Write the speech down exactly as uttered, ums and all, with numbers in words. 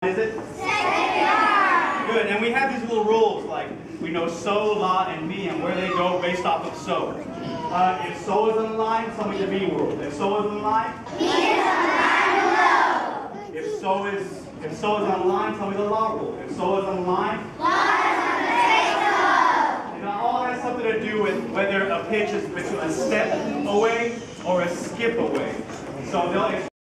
Is it? Second. Good. And we have these little rules like we know so, la, and mi, and where they go based off of so. Uh, if so is in line, tell me the mi world. If so is in line, mi is on line below. If so is if so is on line, tell me the la rule. If so is on line, la is on the space below. And all has something to do with whether a pitch is between a step away or a skip away. So they'll